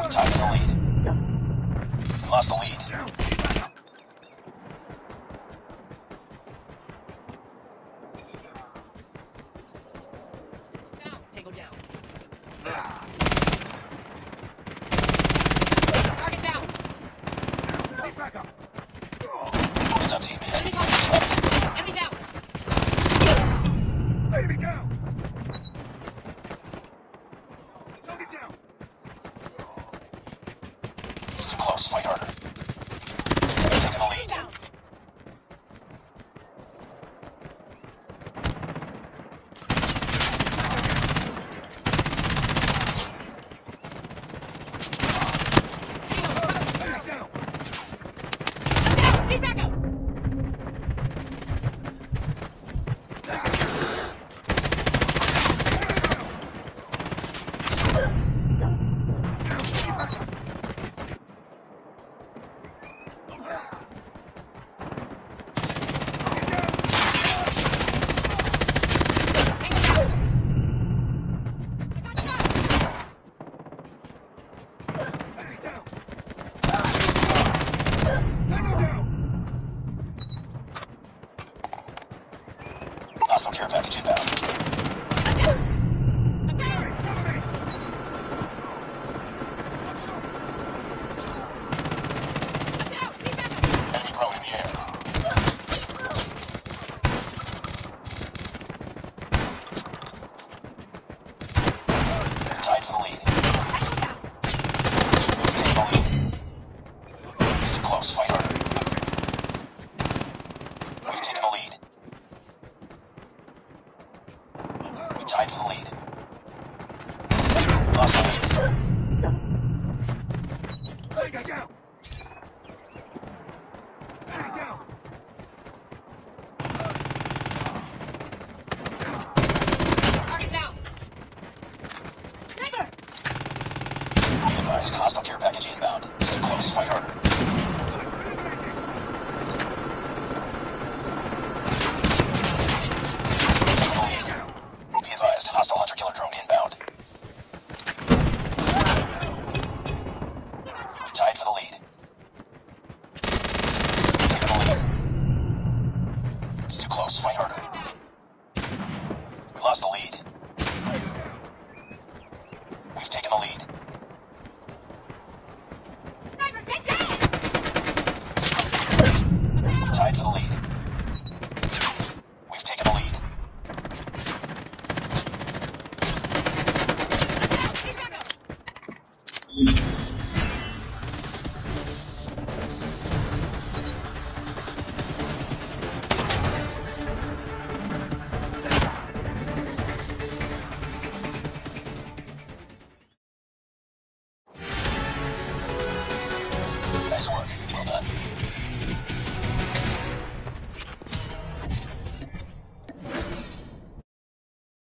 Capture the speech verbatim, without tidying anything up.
Tied in the lead. Lost the lead. Tango down. Target down. Back up. Heads up, team. Enemy down. Enemy down. Target down. It's too close. Fight harder. They're taking the lead. Down. Back down. Down. Need backup. Tango down. I got shot. Enemy down. Tango down. Hostile care package inbound. Attack. Enemy, cover me. Down. Need backup. Enemy drone in the air. They're tied for the lead. Tango down. We've taken the lead. It's too close. Fight harder. We've taken the lead. We tied for the lead. Lost the lead. Tango down. Enemy down. Target down. Sniper. Be advised, hostile care package inbound. It's too close. Fight harder.